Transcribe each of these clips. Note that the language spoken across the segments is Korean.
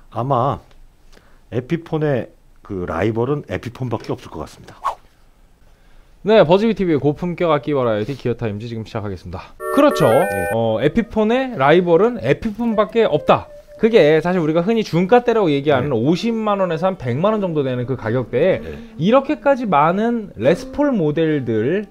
아마 에피폰의 그 라이벌은 에피폰밖에 없을 것 같습니다. 네, 버즈비TV의 고품격 악기 버라이어티 기어타임즈 지금 시작하겠습니다. 그렇죠. 에피폰의 라이벌은 에피폰밖에 없다. 그게 사실 우리가 흔히 중가대라고 얘기하는 50만원에서 한 100만원 정도 되는 그 가격대에 이렇게까지 많은 레스폴 모델들을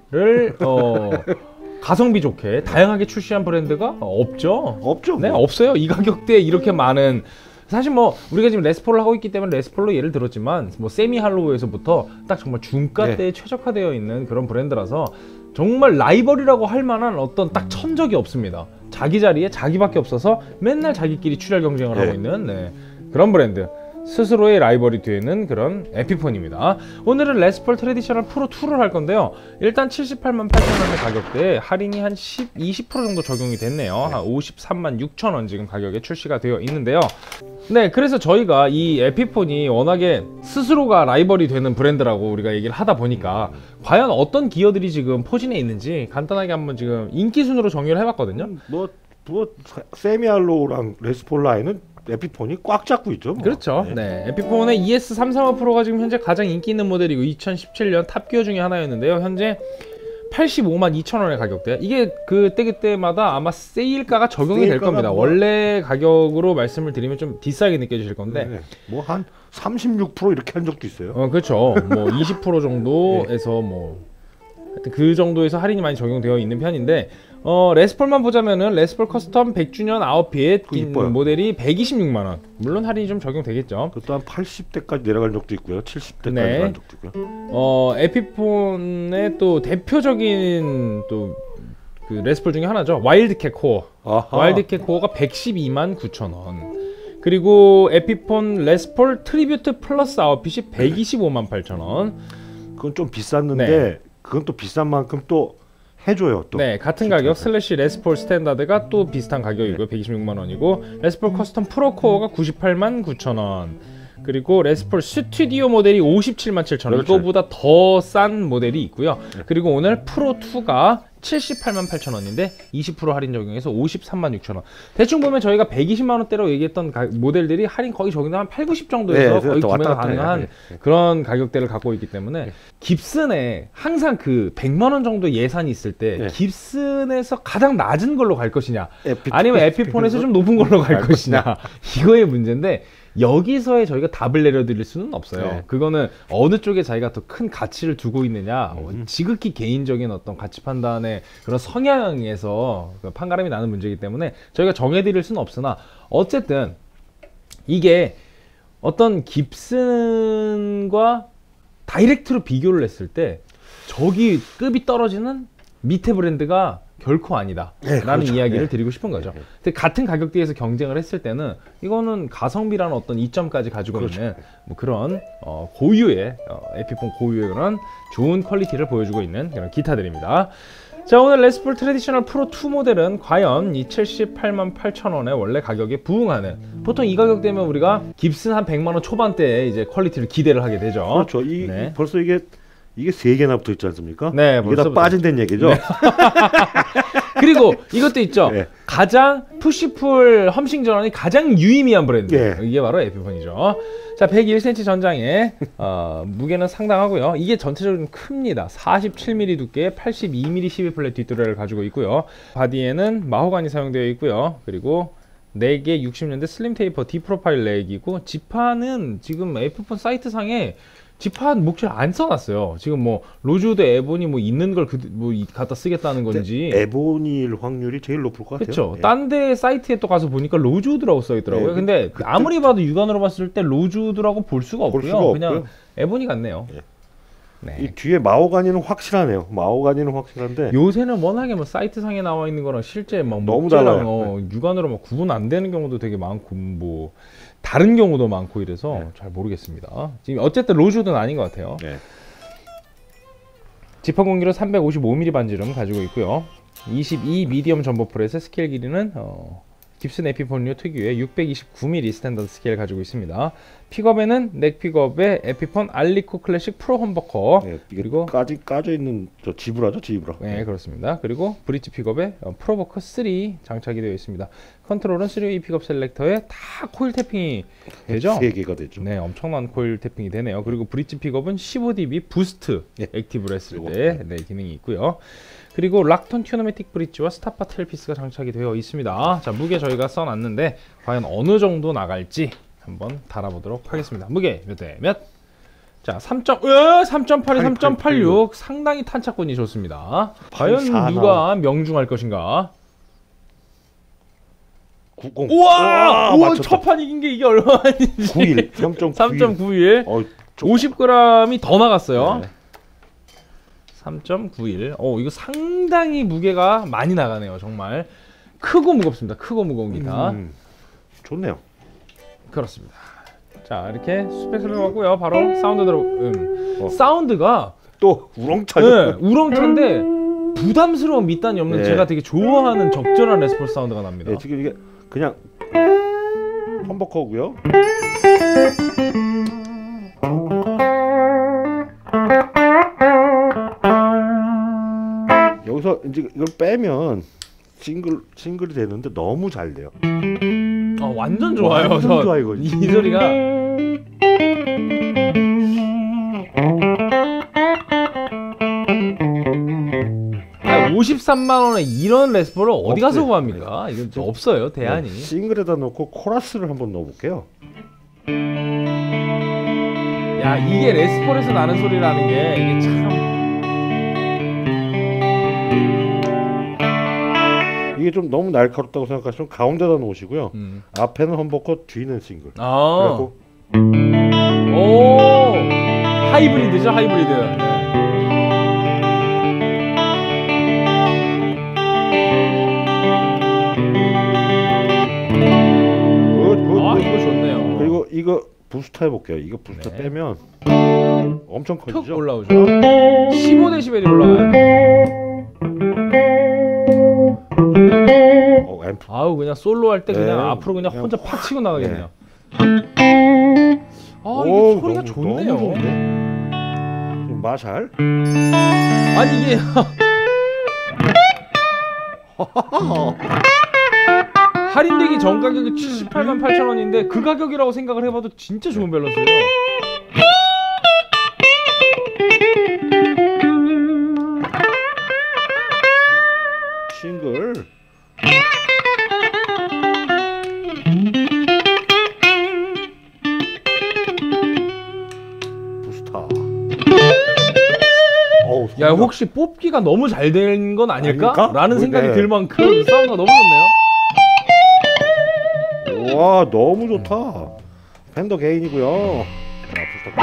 가성비 좋게 다양하게 출시한 브랜드가 없죠. 없죠. 네, 없어요. 이 가격대에 이렇게 많은. 사실 뭐 우리가 지금 레스폴을 하고 있기 때문에 레스폴로 예를 들었지만 뭐 세미 할로우에서부터 딱 정말 중가대에 최적화되어 있는 그런 브랜드라서 정말 라이벌이라고 할 만한 어떤 딱 천적이 없습니다. 자기 자리에 자기밖에 없어서 맨날 자기끼리 출혈 경쟁을 하고 있는 그런 브랜드. 스스로의 라이벌이 되는 그런 에피폰입니다. 오늘은 레스폴 트래디셔널 프로 2를 할 건데요. 일단 78만 8천원의 가격대에 할인이 한 20% 정도 적용이 됐네요. 한 53만 6천원 지금 가격에 출시가 되어 있는데요. 네, 그래서 저희가 이 에피폰이 워낙에 스스로가 라이벌이 되는 브랜드라고 우리가 얘기를 하다 보니까 과연 어떤 기어들이 지금 포진해 있는지 간단하게 한번 지금 인기 순으로 정리를 해봤거든요. 뭐 세미알로랑 레스폴 라인은 에피폰이 꽉 잡고 있죠. 뭐. 그렇죠. 네. 에피폰의 ES335 프로가 지금 현재 가장 인기 있는 모델이고 2017년 탑기어 중에 하나였는데요. 현재 85만 2천원의 가격대. 이게 그때마다 아마 세일가가 적용이 될 겁니다. 뭐... 원래 가격으로 말씀을 드리면 좀 비싸게 느껴지실 건데 뭐 한 36% 이렇게 한 적도 있어요. 그렇죠. 뭐 20% 정도에서 뭐 하여튼 그 정도에서 할인이 많이 적용되어 있는 편인데 레스폴만 보자면은 레스폴 커스텀 100주년 아웃핏 모델이 126만원. 물론 할인이 좀 적용되겠죠. 그것도 한 80대까지 내려간 적도 있고요. 70대까지 내려간 적도 있고요. 에피폰의 또 대표적인 또 그 레스폴 중에 하나죠. 와일드캣 코어. 와일드캣 코어가 112만 9천원. 그리고 에피폰 레스폴 트리뷰트 플러스 아웃핏이 125만 8천원. 그건 좀 비쌌는데 그건 또 비싼 만큼 또 해줘요. 또. 네, 같은 가격 슬래시 레스폴 스탠다드가 또 비슷한 가격이고요. 126만원이고 레스폴 커스텀 프로 코어가 98만 9천원. 그리고 레스폴 스튜디오 모델이 57만 7천원. 이거보다 더 싼 모델이 있고요. 그리고 오늘 프로 2가 78만 8천원인데 20% 할인 적용해서 53만 6천원. 대충 보면 저희가 120만원대로 얘기했던 모델들이 할인 거의 적용되면 한 8, 90 정도에서 거의 구매가 가능한 그런 가격대를 갖고 있기 때문에 깁슨에 항상 그 100만원 정도 예산이 있을 때 깁슨에서 가장 낮은 걸로 갈 것이냐 아니면 에피폰에서 좀 높은 걸로 갈 것이냐 이거의 문제인데 여기서의 저희가 답을 내려드릴 수는 없어요. 그거는 어느 쪽에 자기가 더 큰 가치를 두고 있느냐 지극히 개인적인 어떤 가치 판단의 그런 성향에서 판가름이 나는 문제이기 때문에 저희가 정해드릴 수는 없으나 어쨌든 이게 어떤 깁슨과 다이렉트로 비교를 했을 때 저기 급이 떨어지는 밑에 브랜드가 결코 아니다 라는 이야기를 드리고 싶은 거죠. 근데 같은 가격대에서 경쟁을 했을 때는 이거는 가성비라는 어떤 이점까지 가지고 있는 뭐 그런 고유의 에피폰 고유의 그런 좋은 퀄리티를 보여주고 있는 그런 기타들입니다. 자, 오늘 레스폴 트래디셔널 프로 2 모델은 과연 이 78만 8천원의 원래 가격에 부응하는, 보통 이 가격대면 우리가 깁슨 한 100만원 초반대에 이제 퀄리티를 기대를 하게 되죠. 그렇죠. 벌써 이게 3개나 붙어 있지 않습니까? 네, 이게 다 빠진다는 얘기죠. 그리고 이것도 있죠. 가장 푸시풀 험싱 전원이 가장 유의미한 브랜드. 이게 바로 에피폰이죠. 자, 101cm 전장에 무게는 상당하고요. 이게 전체적으로 큽니다. 47mm 두께, 82mm 12플랫 뒷도레를 가지고 있고요. 바디에는 마호가니 사용되어 있고요. 그리고 4개 60년대 슬림 테이퍼 D 프로파일 렉이고, 지판은 지금 에피폰 사이트 상에 지판 목줄 안 써놨어요. 지금 뭐 로즈우드 에보니 뭐 있는 걸 뭐 갖다 쓰겠다는 건지. 에보니일 확률이 제일 높을 것 같아요. 그렇죠. 딴 데 사이트에 또 가서 보니까 로즈우드라고 써 있더라고요. 근데 아무리 봐도 육안으로 봤을 때 로즈우드라고 볼 수가 없고요. 그냥 에보니 같네요. 이 뒤에 마호가니는 확실하네요. 마호가니는 확실한데 요새는 워낙에 뭐 사이트 상에 나와 있는 거랑 실제 막 너무 달라요. 육안으로 막 구분 안 되는 경우도 되게 많고 뭐 다른 경우도 많고 이래서 잘 모르겠습니다. 지금 어쨌든 로즈우드는 아닌 것 같아요. 지판 공기로 355mm 반지름 가지고 있고요. 22 미디엄 점퍼 프렛의 스케일 길이는 깁슨 에피폰류 특유의 629mm 스탠다드 스케일 가지고 있습니다. 픽업에는 넥 픽업에 에피폰 알리코 클래식 프로 험버커 네, 그리고 까져 있는 저 지브라죠, 지브라. 네, 그렇습니다. 그리고 브릿지 픽업에 프로버커 3 장착이 되어 있습니다. 컨트롤은 3웨이 픽업 셀렉터에 다 코일 태핑이 되죠? 3개가 되죠. 네, 엄청난 코일 태핑이 되네요. 그리고 브릿지 픽업은 15dB 부스트 네. 액티브를 했을 때 네, 기능이 있고요. 그리고 락톤 튜너매틱 브릿지와 스타파 텔피스가 장착이 되어 있습니다. 자, 무게 저희가 써놨는데 과연 어느 정도 나갈지 한번 달아보도록 하겠습니다. 무게 몇 대 몇? 자, 3.8에 3.86 상당히 탄착권이 좋습니다. 과연 누가 명중할 것인가? 90. 우와! 우와 첫판 이긴 게 이게 얼마인지 91. 3.91. 50g이 더 나갔어요. 네. 3.91. 이거 상당히 무게가 많이 나가네요. 정말 크고 무겁습니다. 크고 무거운 기타. 좋네요. 그렇습니다. 자, 이렇게 스펙 설명하고요. 바로 사운드 들어. 사운드가 또 우렁차죠. 네, 우렁찬데 부담스러운 밑단이 없는 제가 되게 좋아하는 적절한 레스폴 사운드가 납니다. 네, 지금 이게 그냥 험버커고요. 여기서 이제 이걸 빼면 싱글이 되는데 너무 잘 돼요. 완전 좋아요. 완전 좋아 이거. 이 소리가 53만 원에 이런 레스폴을 어디 가서 구합니까? 이건 없어요. 대안이. 싱글에다 놓고 코러스를 한번 넣어볼게요. 야, 이게 레스폴에서 나는 소리라는 게 이게 참. 이게 좀 너무 날카롭다고 생각하시면 가운데다 놓으시고요. 앞에는 험버커, 뒤는 싱글. 그리고 오, 하이브리드죠, 하이브리드. 이거 좋네요. 그리고 이거 부스터 해볼게요. 이거 부스터 빼면 엄청 커지죠. 툭 올라오죠. 15dB이 올라가요. 앰프. 아우, 그냥 솔로 할 때 그냥 앞으로 그냥 혼자 팍 치고 나가겠네요. 이게 소리가 좋네요. 너무 좋은데? 마샬. 아니 이게 할인되기 전 가격이 78만 8천 원인데 그 가격이라고 생각을 해봐도 진짜 좋은 밸런스예요. 싱글. 부스터. 야, 혹시 뽑기가 너무 잘 된 건 아닐까? 라는 생각이 들 만큼 사운드가 너무 좋네요. 와, 너무 좋다. 팬더 개인이고요. 자, 부스터.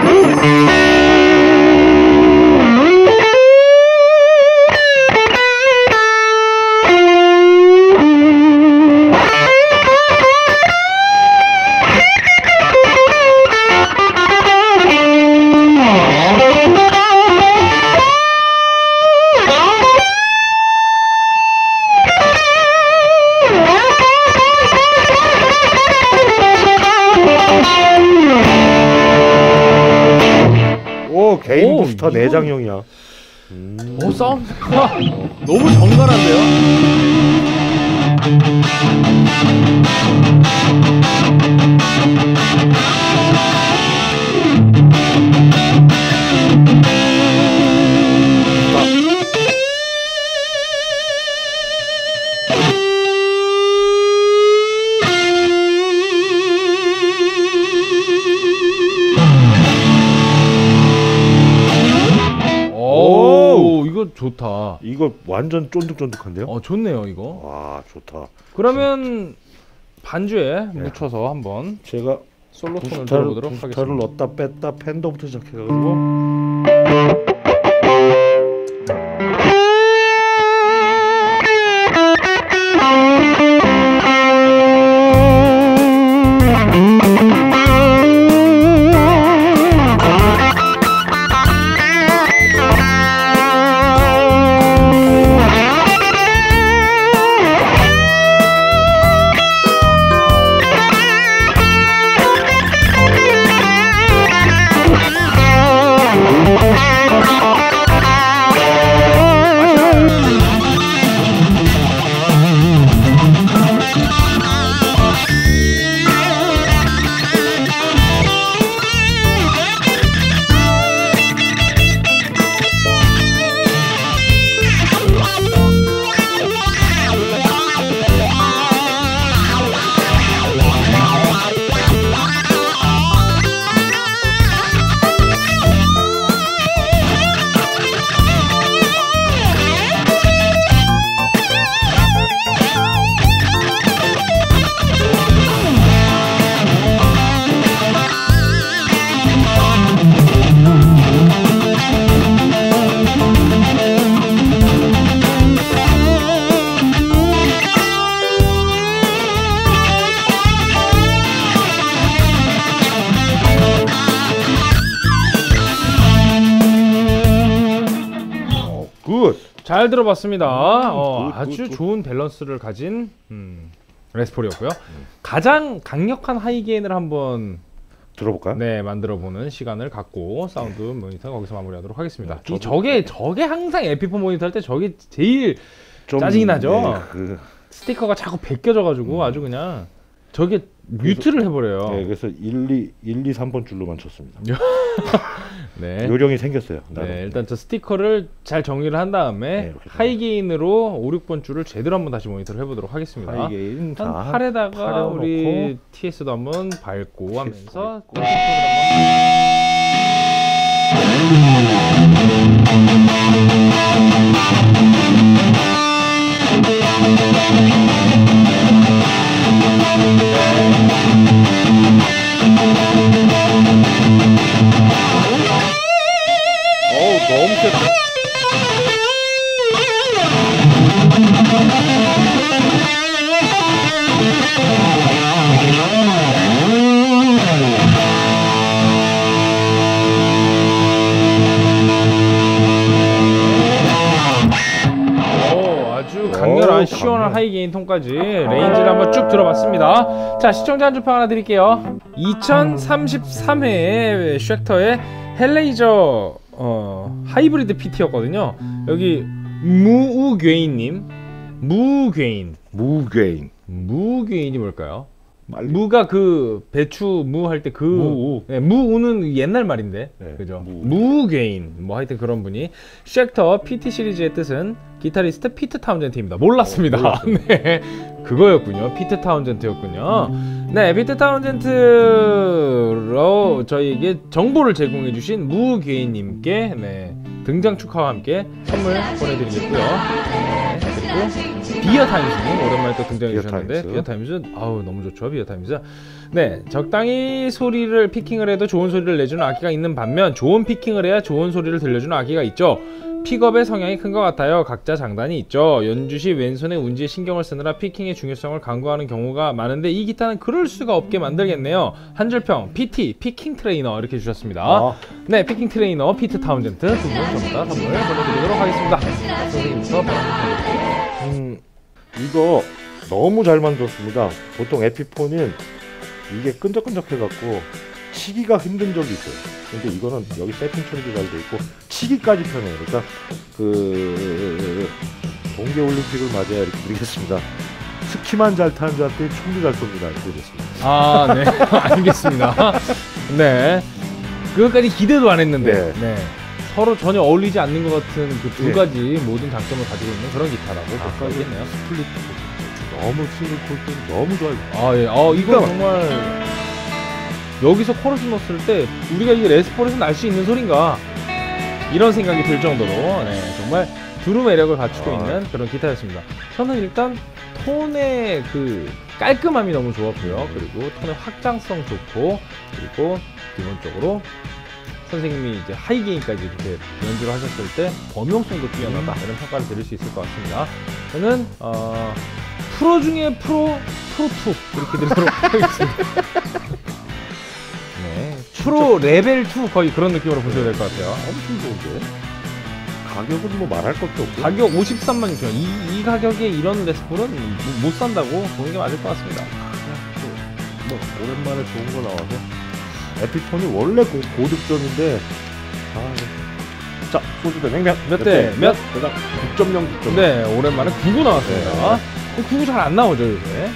개인 부스터 내장형이야. 사운드가 너무 정갈한데요? 이거 좋다. 이거 완전 쫀득쫀득한데요? 좋네요 이거. 와, 좋다. 그러면 반주에 묻혀서 한번 제가 솔로 톤을 들어보도록 하겠습니다. 부스터를 넣었다 뺐다 팬더부터 시작해가지고 잘 들어봤습니다. 아주 굿. 좋은 밸런스를 가진 레스폴이었고요. 가장 강력한 하이게인을 한번 들어볼까요? 네, 만들어보는 시간을 갖고 사운드 모니터 거기서 마무리하도록 하겠습니다. 저도- 저게 항상 에피폰 모니터 할 때 저게 제일 좀, 짜증이 나죠. 네, 스티커가 자꾸 벗겨져가지고 아주 그냥 저게 뮤트를 해버려요. 네, 그래서 1, 2, 3번 줄로만 쳤습니다. 네. 요령이 생겼어요. 네, 일단 저 스티커를 잘 정리를 한 다음에 네, 이렇게 하이게인으로 5, 6번 줄을 제대로 한번 다시 모니터를 해보도록 하겠습니다. 하이게인 한 다 8에다가 팔에다 우리 놓고 TS도 한번 밟고 하면서 밟고. 어우 너무 세다. 아주 강렬한 어우, 시원한 강렬. 하이게인 톤까지 레인지를 한번 쭉 들어봤습니다. 자, 시청자 한 줄 평 하나 드릴게요. 2033회 쉑터의 헬레이저 하이브리드 PT였거든요. 여기 무우괴인님, 무괴인이 뭘까요? 빨리. 무가 그 배추 무 할 때 그 무우. 네, 무우는 옛날 말인데 네, 그죠? 무. 무괴인 뭐 하여튼 그런 분이 쉑터 PT 시리즈의 뜻은 기타리스트 피트 타운젠트입니다. 몰랐습니다. 몰랐어요. 네, 그거였군요. 피트 타운젠트였군요. 네, 피트 타운젠트로 저희에게 정보를 제공해주신 무괴인님께 네, 등장 축하와 함께 선물 보내드리겠고요. 네, 그리고 비어타임즈님 오랜만에 또 등장해주셨는데 비어타임즈. 비어타임즈 아우 너무 좋죠. 비어타임즈. 네, 적당히 소리를 피킹을 해도 좋은 소리를 내주는 악기가 있는 반면 좋은 피킹을 해야 좋은 소리를 들려주는 악기가 있죠. 픽업의 성향이 큰 것 같아요. 각자 장단이 있죠. 연주 시 왼손의 운지에 신경을 쓰느라 피킹의 중요성을 강조하는 경우가 많은데 이 기타는 그럴 수가 없게 만들겠네요. 한 줄평 PT 피킹 트레이너 이렇게 주셨습니다. 아. 네, 피킹 트레이너 피트 타운젠트 두 분 전부 다 선물 보내드리도록 하겠습니다. 선생님부터 바로 이거 너무 잘 만들었습니다. 보통 에피폰은 이게 끈적끈적해갖고 치기가 힘든 적이 있어요. 근데 이거는 여기 세팅 처리도 잘 돼 있고 치기까지 편해요. 그러니까 그 동계올림픽을 맞이해 이렇게 드리겠습니다. 스키만 잘 타는 자한테 총도 잘 쏩니다. 이렇게 됐습니다. 아, 네. 알겠습니다. 네. 그것까지 기대도 안 했는데. 네. 네. 서로 전혀 어울리지 않는 것 같은 그 두 네. 가지 모든 장점을 가지고 있는 그런 기타라고 볼 수가 있겠네요. 스플릿 너무 싱글 콜도 너무 좋아요. 아, 예. 이거 정말 여기서 코러스 넣었을 때 우리가 이게 레스폴에서 날 수 있는 소린가 이런 생각이 들 정도로 네, 정말 두루 매력을 갖추고 있는 그런 기타였습니다. 저는 일단 톤의 그 깔끔함이 너무 좋았고요. 그리고 톤의 확장성 좋고 그리고 기본적으로 선생님이 이제 하이게인까지 이렇게 연주를 하셨을 때 범용성도 뛰어나다 이런 평가를 드릴 수 있을 것 같습니다. 저는 프로 중에 프로2 이렇게 드리도록 하겠습니다. 네, 프로 레벨 2 거의 그런 느낌으로 보셔야 될 것 같아요. 엄청 좋은데 가격은 뭐 말할 것도 없고 가격 53만 6천 원. 이 가격에 이런 레스폴은 못 산다고 보는 게 맞을 것 같습니다. 뭐 오랜만에 좋은 거 나와서 에피폰이 원래 고득점인데 자, 소주대 냉면 몇 대 몇? 대당 9.0, 9.0. 네, 오랜만에 99 나왔습니다. 99 잘 안 나오죠 요새.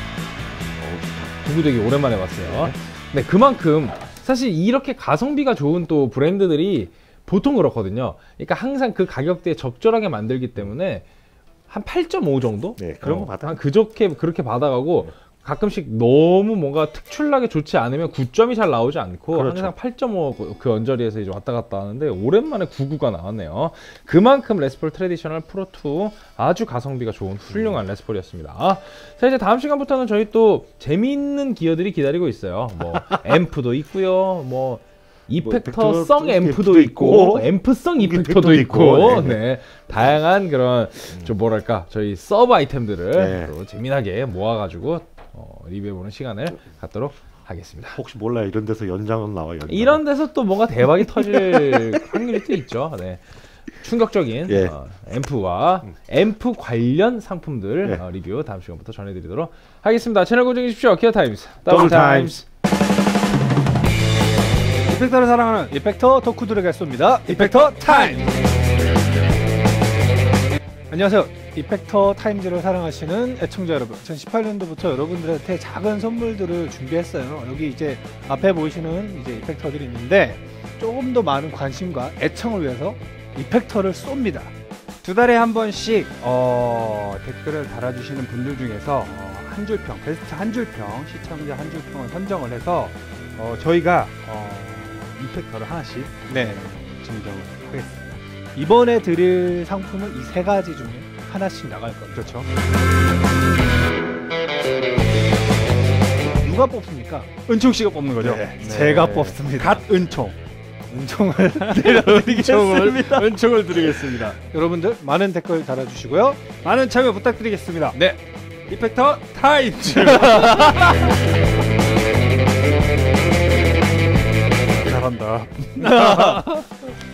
99 되게 오랜만에 봤어요. 네, 그만큼 사실 이렇게 가성비가 좋은 또 브랜드들이 보통 그렇거든요. 그러니까 항상 그 가격대에 적절하게 만들기 때문에 한 8.5 정도? 네, 그런 거 받아. 한 그렇게 받아가고 가끔씩 너무 뭔가 특출나게 좋지 않으면 9점이 잘 나오지 않고 그렇죠. 항상 8.5 그 언저리에서 이제 왔다 갔다 하는데 오랜만에 99가 나왔네요. 그만큼 레스폴 트래디셔널 프로2 아주 가성비가 좋은 훌륭한 레스폴이었습니다. 자, 이제 다음 시간부터는 저희 또 재미있는 기어들이 기다리고 있어요. 뭐 앰프도 있고요. 뭐 이펙터성 앰프도 있고 앰프성 이펙터도 있고 네. 다양한 그런 좀 뭐랄까 저희 서브 아이템들을 네. 또 재미나게 모아가지고 리뷰해보는 시간을 갖도록 하겠습니다. 혹시 몰라요. 이런 데서 연장은 나와요. 연장. 이런 데서 또 뭔가 대박이 터질 확률이 또 있죠. 네. 충격적인 예. 앰프와 앰프 관련 상품들 예. 리뷰 다음 시간부터 전해드리도록 하겠습니다. 채널 고정해 주십시오. 기어타임스 더블타임스. 이펙터를 사랑하는 이펙터 덕후들에게 쏩니다. 이펙터 타임! 안녕하세요. 이펙터 타임즈를 사랑하시는 애청자 여러분, 2018년도부터 여러분들한테 작은 선물들을 준비했어요. 여기 이제 앞에 보이시는 이제 이펙터들이 있는데 조금 더 많은 관심과 애청을 위해서 이펙터를 쏩니다. 2달에 한 번씩 댓글을 달아주시는 분들 중에서 한 줄평, 베스트 한 줄평, 시청자 한 줄평을 선정을 해서 저희가 이펙터를 하나씩 증정을 하겠습니다. 이번에 드릴 상품은 이 세 가지 중에 하나씩 나갈 겁니다. 그렇죠. 누가 뽑습니까? 은총 씨가 뽑는 거죠? 네. 제가 뽑습니다. 갓 은총. 은총을 드리겠습니다. 은총을 드리겠습니다. 여러분들 많은 댓글 달아주시고요. 많은 참여 부탁드리겠습니다. 네. 이펙터 타임즈. 잘한다.